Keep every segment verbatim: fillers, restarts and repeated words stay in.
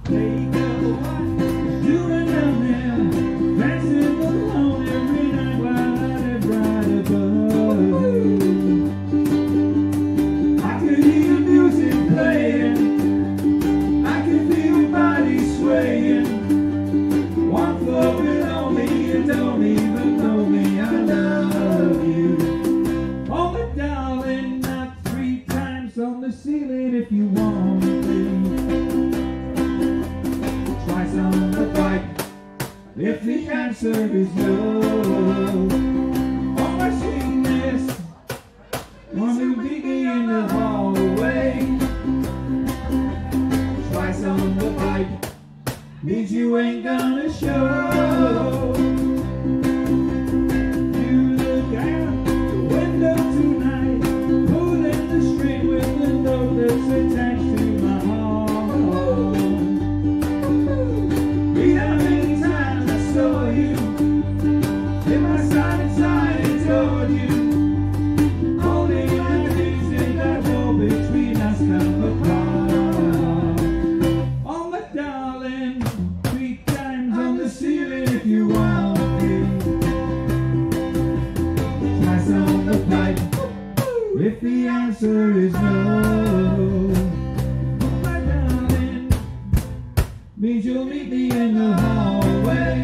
Hey girl, what you doing down there? Dancing alone every night while I live right above. I can hear your music playing, I can feel your body swaying. One floor below me, you don't even know me. I love you. Oh, but darling, not three times on the ceiling if you want me. Twice on the pipe if the answer is no. Oh, my sweetness, want to meet me in the hallway. Twice on the pipe means you ain't gonna show. You look out the window tonight, pulling the string with the note that's attached to my heart. Read how many times I saw you, in my side and side and told you, only my dreams in that wall between us come apart. Oh, my darling, three times on the ceiling if you want me. Twice on the pipe if the answer is no. Oh, my darling, means you'll meet me in the hallway.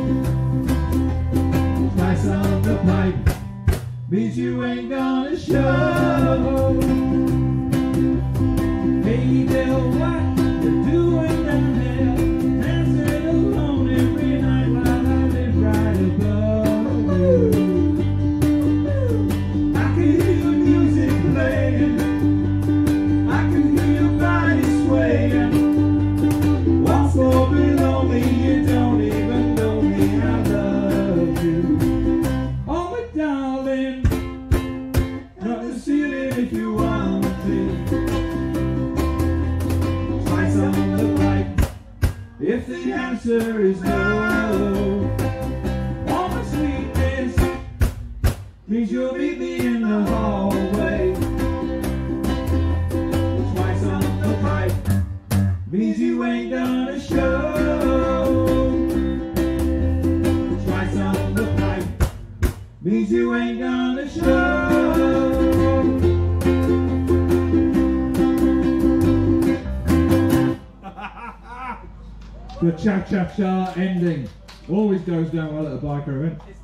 Twice on the pipe means you ain't gonna show. Hey girl, what you doing down there? Dancing alone every night while I live right above you. I can hear your music playing, I can hear your body swaying. One floor below me, you don't even know me. I love you. Oh, my darling, not the ceiling if you want to. Twice on the pipe if the answer is no. Oh, my sweetness, means you'll meet me in the hallway. Twice on the pipe means you ain't gonna show. Twice on the pipe means you ain't gonna show. The cha-cha-cha ending always goes down well at a biker event.